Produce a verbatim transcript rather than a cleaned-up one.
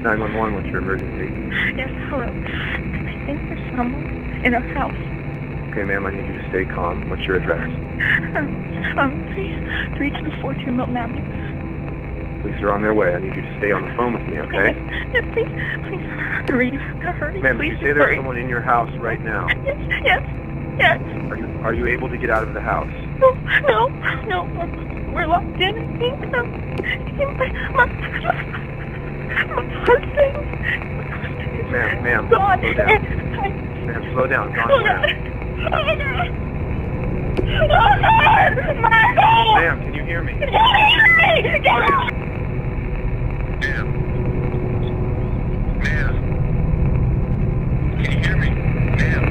nine one one, what's your emergency? Yes, hello. I think there's someone in our house. Okay, ma'am, I need you to stay calm. What's your address? Um, um, three, three two four two Milton Avenue. Police are on their way. I need you to stay on the phone with me, okay? Yes, please, please, hurry, hurry, Ma'am, please, you say there's hurry. someone in your house right now. Yes, yes, yes. Are you, are you able to get out of the house? No, no, no, we're locked in. He, um, he, my, my, my husband. Ma'am, ma'am, God. slow down. Ma'am, slow down. Calm Oh, down. God. Oh, God. Oh, God. Michael. Ma'am, can you hear me? Get me. Get out. Ma'am. Ma'am. Can you hear me? Ma'am.